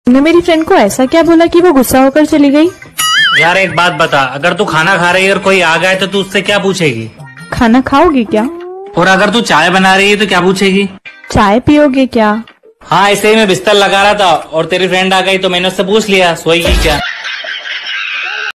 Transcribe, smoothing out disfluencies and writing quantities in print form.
तुमने मेरी फ्रेंड को ऐसा क्या बोला कि वो गुस्सा होकर चली गई? यार एक बात बता, अगर तू खाना खा रही है और कोई आ गया तो तू उससे क्या पूछेगी? खाना खाओगी क्या? और अगर तू चाय बना रही है तो क्या पूछेगी? चाय पियोगे क्या? हाँ, ऐसे ही मैं बिस्तर लगा रहा था और तेरी फ्रेंड आ गई तो मैंने उससे पूछ लिया सोएगी क्या।